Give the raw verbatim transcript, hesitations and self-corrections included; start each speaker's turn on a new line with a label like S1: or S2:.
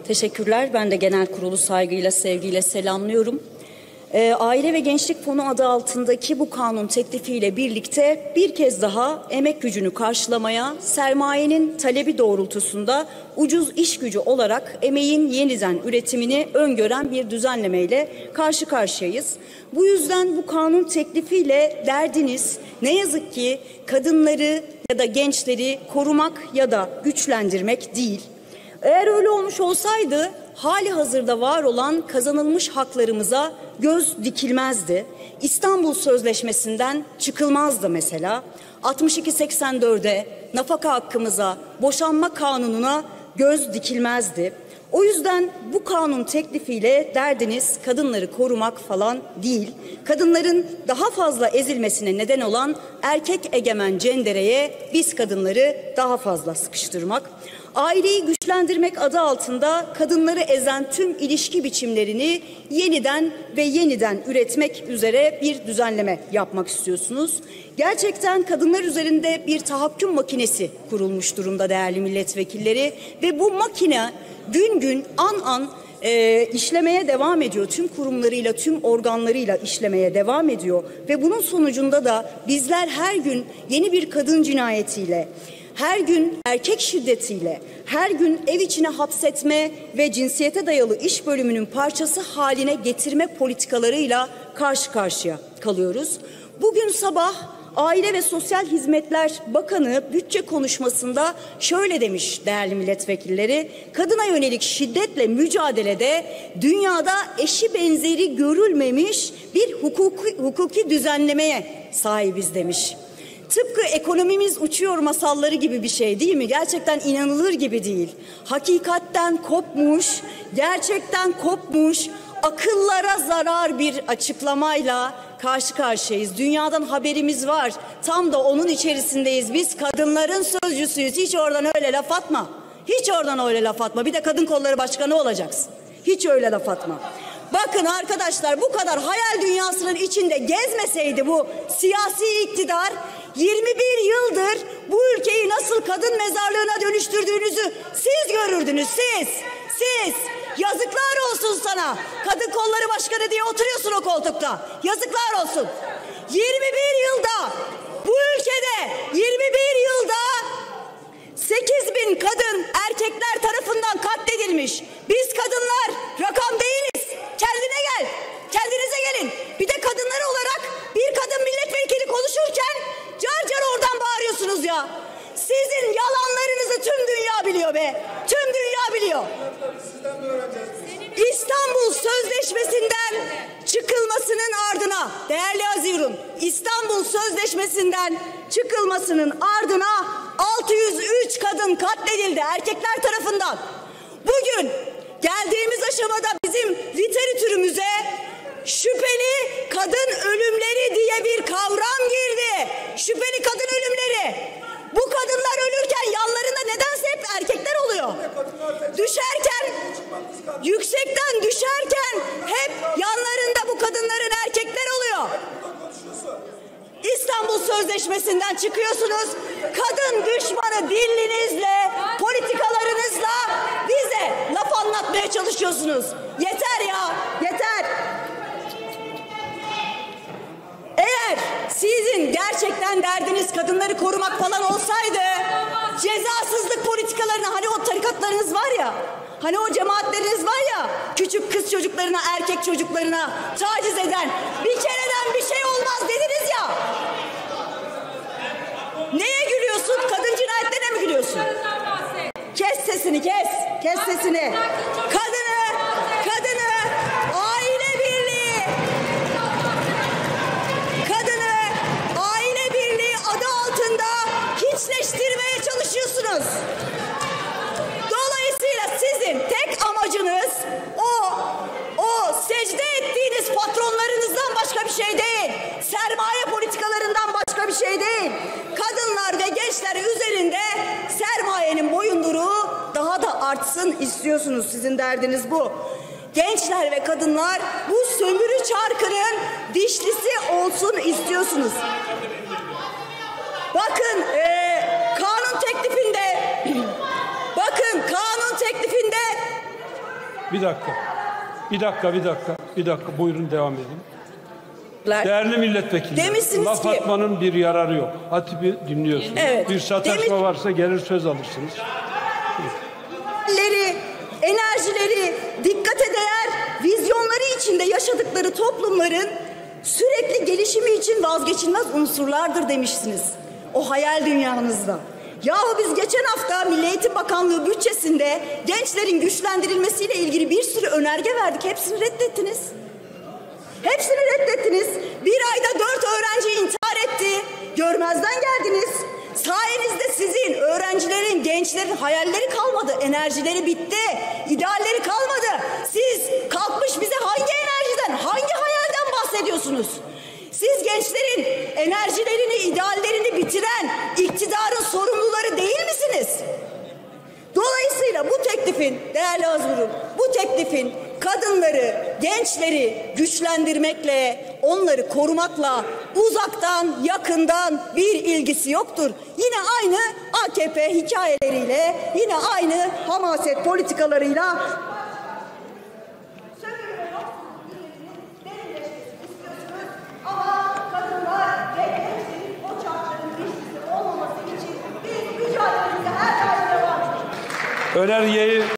S1: Teşekkürler. Ben de genel kurulu saygıyla, sevgiyle selamlıyorum. E, Aile ve Gençlik Fonu adı altındaki bu kanun teklifiyle birlikte bir kez daha emek gücünü karşılamaya, sermayenin talebi doğrultusunda ucuz iş gücü olarak emeğin yeniden üretimini öngören bir düzenlemeyle karşı karşıyayız. Bu yüzden bu kanun teklifiyle derdiniz ne yazık ki kadınları ya da gençleri korumak ya da güçlendirmek değil. Eğer öyle olmuş olsaydı hali hazırda var olan kazanılmış haklarımıza göz dikilmezdi. İstanbul Sözleşmesi'nden çıkılmazdı mesela. altmış iki seksen dörde, nafaka hakkımıza, boşanma kanununa göz dikilmezdi. O yüzden bu kanun teklifiyle derdiniz kadınları korumak falan değil. Kadınların daha fazla ezilmesine neden olan erkek egemen cendereye biz kadınları daha fazla sıkıştırmak. Aileyi güçlendirmek adı altında kadınları ezen tüm ilişki biçimlerini yeniden ve yeniden üretmek üzere bir düzenleme yapmak istiyorsunuz. Gerçekten kadınlar üzerinde bir tahakküm makinesi kurulmuş durumda değerli milletvekilleri ve bu makine gün gün an an e, işlemeye devam ediyor. Tüm kurumlarıyla, tüm organlarıyla işlemeye devam ediyor ve bunun sonucunda da bizler her gün yeni bir kadın cinayetiyle, her gün erkek şiddetiyle, her gün ev içine hapsetme ve cinsiyete dayalı iş bölümünün parçası haline getirme politikalarıyla karşı karşıya kalıyoruz. Bugün sabah Aile ve Sosyal Hizmetler Bakanı bütçe konuşmasında şöyle demiş değerli milletvekilleri, kadına yönelik şiddetle mücadelede dünyada eşi benzeri görülmemiş bir hukuki, hukuki düzenlemeye sahibiz demiş. Tıpkı ekonomimiz uçuyor masalları gibi bir şey değil mi? Gerçekten inanılır gibi değil. Hakikatten kopmuş, gerçekten kopmuş, akıllara zarar bir açıklamayla karşı karşıyayız. Dünyadan haberimiz var. Tam da onun içerisindeyiz. Biz kadınların sözcüsüyüz. Hiç oradan öyle laf atma. Hiç oradan öyle laf atma. Bir de kadın kolları başkanı olacaksın. Hiç öyle laf atma. Bakın arkadaşlar, bu kadar hayal dünyasının içinde gezmeseydi bu siyasi iktidar, yirmi bir yıldır bu ülkeyi nasıl kadın mezarlığına dönüştürdüğünüzü siz görürdünüz, siz, siz. Yazıklar olsun sana. Kadın kolları başkanı diye oturuyorsun o koltukta. Yazıklar olsun. yirmi bir yılda bu ülkede yirmi bir yılda sekiz bin kadın erkekler tarafından katledilmiş. Biz kadınlar rakam değiliz. Kendine gel. Kendinize gelin. Bir de kadınlar olarak bir kadın milletvekili konuşurken car car oradan bağırıyorsunuz ya. Sizin yalanlarınızı tüm dünya biliyor be. Tüm dünya biliyor. İstanbul Sözleşmesi'nden çıkılmasının ardına değerli Azirun, İstanbul Sözleşmesi'nden çıkılmasının ardına altı yüz üç kadın katledildi erkekler tarafından. Bugün geldiğimiz aşamada bizim literatürümüze şüpheli kadın ölümleri diye bir kavram girdi. Şüpheli kadın ölümleri. Bu kadınlar ölürken yanlarında nedense hep erkekler oluyor. Düşerken, yüksekten düşerken hep yanlarında bu kadınların erkekler oluyor. İstanbul Sözleşmesi'nden çıkıyorsunuz. Kadın düşmanı dilinizle, politikalarınızla bize laf anlatmaya çalışıyorsunuz. Yeter ya, yeter. Eğer sizin gerçekten derdiniz kadınları korumak falan olsaydı, cezasızlık politikalarını, hani o tarikatlarınız var ya, hani o cemaatleriniz var ya, küçük kız çocuklarına, erkek çocuklarına taciz eden, bir kereden bir şey olmaz dediniz ya. Neye gülüyorsun? Kadın cinayetlerine mi gülüyorsun? Kes sesini, kes. Kes sesini. Kadını, kadını, aile birliği, kadını, aile birliği adı altında hiçleştirmeye çalışıyorsunuz. Dolayısıyla sizin tek amacınız o, o secde ettiğiniz patronlarınızdan başka bir şey değil. Sermaye politikalarından başka bir şey değil. Kadınlar ve gençler üzerinde sermayenin boyunduruğu daha da artsın istiyorsunuz. Sizin derdiniz bu. Gençler ve kadınlar bu sömürü çarkının dişlisi olsun istiyorsunuz. Bakın e, kanun teklifinde bakın kanun teklifinde
S2: Bir dakika. Bir dakika, bir dakika, bir dakika. Buyurun devam edin. Değerli milletvekilleri,
S1: Demişsiniz
S2: laf
S1: ki-
S2: atmanın bir yararı yok. Hatibi dinliyorsunuz.
S1: Evet.
S2: Bir sataşma
S1: Demiş-
S2: varsa gelir söz alırsınız.
S1: Leri, enerjileri, dikkate değer vizyonları içinde yaşadıkları toplumların sürekli gelişimi için vazgeçilmez unsurlardır demişsiniz. O hayal dünyanızda. Yahu biz geçen hafta Milli Eğitim Bakanlığı bütçesinde gençlerin güçlendirilmesiyle ilgili bir sürü önerge verdik. Hepsini reddettiniz. Hepsini reddettiniz. Bir ayda dört öğrenci intihar etti. Görmezden geldiniz. Sayenizde sizin öğrencilerin, gençlerin hayalleri kalmadı. Enerjileri bitti. İdealleri kalmadı. Siz kalkmış bize hangi enerjiden, hangi hayalden bahsediyorsunuz? Siz gençlerin enerjilerini, ideallerini bitiren iktidarın sorumluları değil misiniz? Dolayısıyla bu teklifin, değerli Hazırım, bu teklifin kadınları, gençleri güçlendirmekle, onları korumakla uzaktan, yakından bir ilgisi yoktur. Yine aynı A K P hikayeleriyle, yine aynı hamaset politikalarıyla ama kadınlar ve gençlerin o çarkların ilişkisi olmaması için biz mücadelemize her daim devam edeceğiz.
S2: Önergeyi